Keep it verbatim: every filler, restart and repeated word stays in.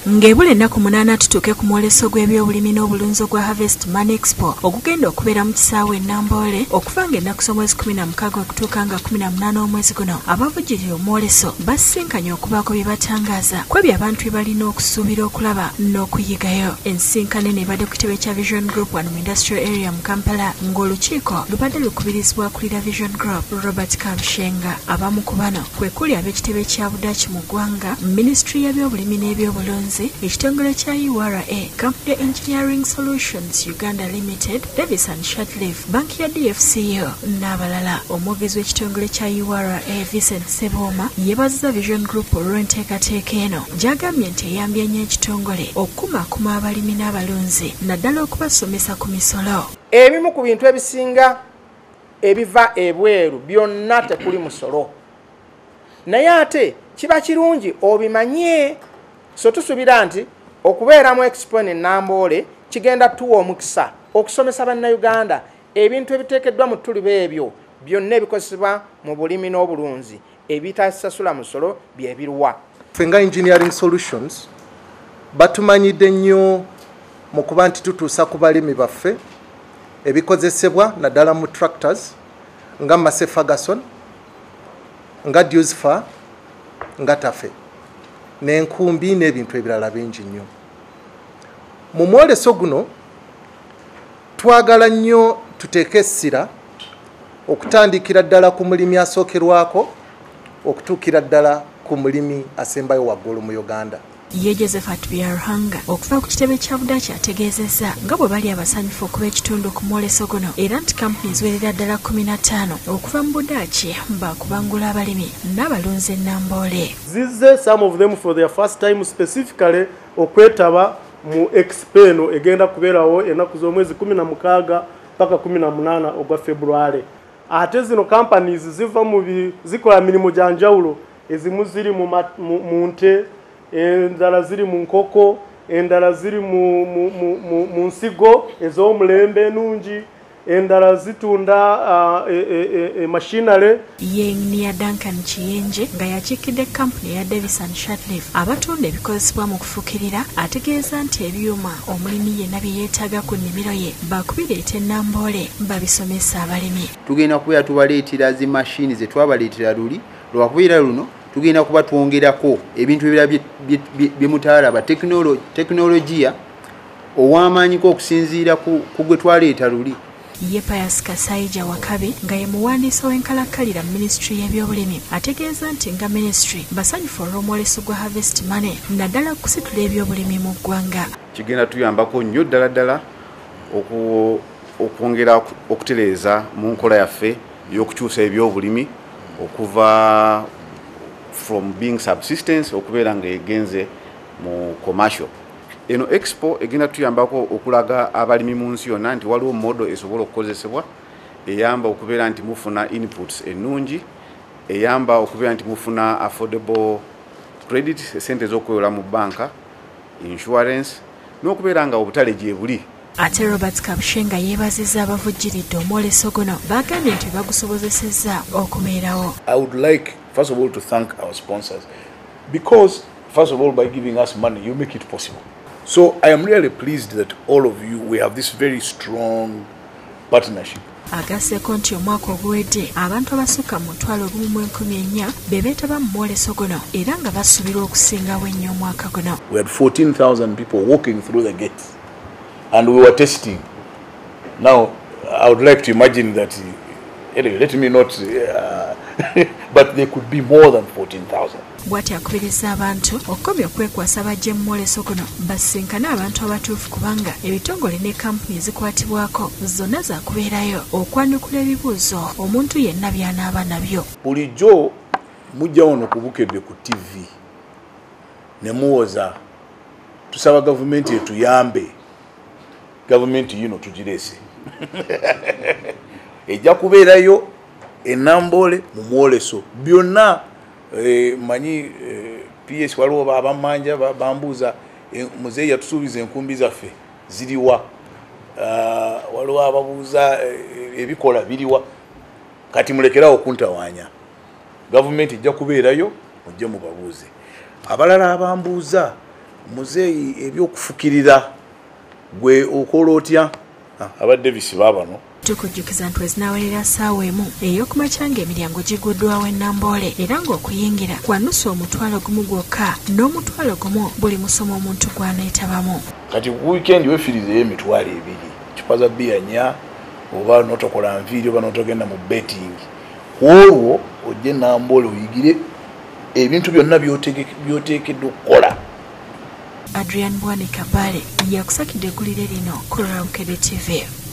Ng'ebula ennaku munaana tutuuke ku mwoleso gw'ebyobulimi n'obulunzi ogwa Harvest Money Expo ogugenda okubeera mu kisaawe e Namboole okuva ng'ennaku z'omwezi kumi na mukaaga okutuuka nga kumi na munaana omwezi guno. Abavujjirira omwoleso basisinkanye okubaako bye batangaaza ku ebyo abantu bye balina okusuubira okulaba n'okuyigayo. Ensinkano eno ebadde ku kitebe kya Vision Group wano mu Industrial Area mu Kampala ng'olukiiko lubadde lukubirizibwa akulira Vision Group Robert Kabushenga. Abamu ku bano kwe kuli ab'ekitebe kya Budaaki mu ggwanga, Ministry y'ebyobulimi n'ebyobulunzi, ekitongole kya U R A, Company Engineering Solutions Uganda Limited, Davis and Shatleaf, banki ya D F C O n'abalala. Omwogezi w'ekitongole kya U R A Vincent Sebooma yeebazizza Vision Group olw'enteekateeka eno gy'agambye nti eyambye nnyo ekitongole okukumaakuma abalimi n'abalunzi naddala okubasomesa ku misolo. Ebimu ku bintu ebisinga ebiva ebweru byonna tekuli musolo, naye ate kiba kirungi obimanye. So tusuubira nti okubeeramu expo ne Namboole kigenda tuwa omukisa okusomesa bannayuganda ebintu ebiteekeddwa mu ttuluba ebyo byonna ebikozesebwa mu bulimi n'obulunzi ebitasasula musolo bye biruwa. Ffe nga Engineering Solutions batumanyidde nnyo mu kuba nti tutuusa ku balimi baffe ebikozesebwa naddala mu tractors nga Massey Ferguson, nga Dewsfar, nga Tafe n'enkumbi n'ebintu ebirala bingi nnyo. Mu mwoleso guno twagala nnyo tuteeke essira okutandikira ddala ku mulimi asookerwako okutuukira ddala ku mulimi asembayo waggulu mu Uganda. Ye Josephat Byarhanga okuva ku kitebe kya Budaaki ategeezezza nga bwe bali abasanyufu okuba ekitundu ku mwoleso guno era nti kampuni ziwerera ddala kumi na ttaano okuva mu Budaaki bakubangula abalimi n'abalunzi e Namboole. Zizze some of them for their first time specifically okwetaba mu expo eno egenda kubeerawo ennaku z'omwezi kumi na mukaaga paka kumi na munaana ogwa February. Ate zino companies ziva mu zikola mirimu gya njawulo, ezimu ziri mu nte, endala ziri mu nkoko, endala ziri mu, mu, mu, mu, mu nsigo ez'omulembe ennungi, endala zitunda uh, e, e, e, machinery. Ye Duncan Kiyenje nga yakiikidde kampuni ya Davis and Shatleaf abatunda ebikozesebwa mu kufukirira ategeeza nti ebyuma omulimi yenna bye yeetaaga ku nnimiro ye bakubireeta e Namboole babisomesa abalimi. Tugenda kubeera tubaleetera zi mashini ze twabaleetera luli lwakubeera luno tugenda kuba twongerako ebintu ebirala bye mutaalaba tekinologiya ow'amaanyiko okusinziira ku gwe twaleeta luli. Ye Pius Kasaija Wakabi nga ye muwandiisi w'enkalakkalira mu Ministry y'ebyobulimi ategeeza nti nga Ministry basanyufu olw'omwoleso gwa Harvest Money naddala kusitula ebyobulimi mu ggwanga. Kigenda tuyambako nnyo ddala ddala okwongera okutereeza mu nkola yaffe y'okukyusa ebyobulimi okuva from being subsistence okubeera nga egenze mu commercial. Eno expo egenda tuyambako okulaga abalimi mu nsi yonna nti waliwo modo esobola okukozesebwa eyamba okubeera nti mufuna inputs ennungi, eyamba okubeera nti mufuna affordable credit, sente z'okwewola mu banka, insurance n'okubeera nga obutale gye buli. Ate Robert Kabushenga yeebazizza abavujjiridde omwoleso guno bagambye nti bagusobozesezza okubeerawo. I would like first of all to thank our sponsors because first of all by giving us money you make it possible. So I am really pleased that all of you, we have this very strong partnership. Agasseko nti omwaka oguwedde abantu abasukka mu mutwalo gumu mu enkumi ennya be beetaba mu mwoleso guno era nga basuubirwa okusingawo ennyo omwaka guno. We had fourteen thousand people walking through the gates and we were testing. Now I would like to imagine that, anyway, let me not, uh, but there could be more than fourteen thousand. Bw'ati akubiriza abantu okukomya okwekwasa bajje mu mwoleso guno basinkane abantu abatuufu kubanga ebitongole ne kampuni zikwatibwako zonna zaakubeerayo okwanukula ebibuuzo omuntu yenna by'anaaba nabyo. Bulijjo mujja wano kubukedde ku T V ne muwoza tusaba gavumenti etuyambe, gavumenti yino tugireese ejja kubeerayo e Namboole mu mwoleso byonna. Eh, manyi eh, P S waliwo abamanja bambuuza eh, muzeeyi yatusuubiza enkumbi zaffe ziriwa, uh, waliwo ababuuza eh, ebikola biriwa, kati mulekerawo okuntawaanya. Gavumenti ejja kubeerayo mujje mubabuuze. Abalala abambuuza muzeeyi ebyokufukirira gwe okola otya abadde bisiba bano tukujjukiza nti wezinaawerera ssaawa emu ey'okumakya ng'emiryango giguddwawo ennamboole era ng'okuyingira kwa nusu omutwalo gumu gwokka n'omutwalo gumu buli musomo omuntu gw'aneetabamu. kati ku wiikendi weefirizeyo emitwalo ebiri cupa za bbiya nnya oba notokola nviiri oba notogenda mu betting olwo ojje ennamboole oyigire ebintu byonna byoteekeddwa okukola. Adrian Bwani Kabale yakusakidde eggulire lino ku Rawukede T V.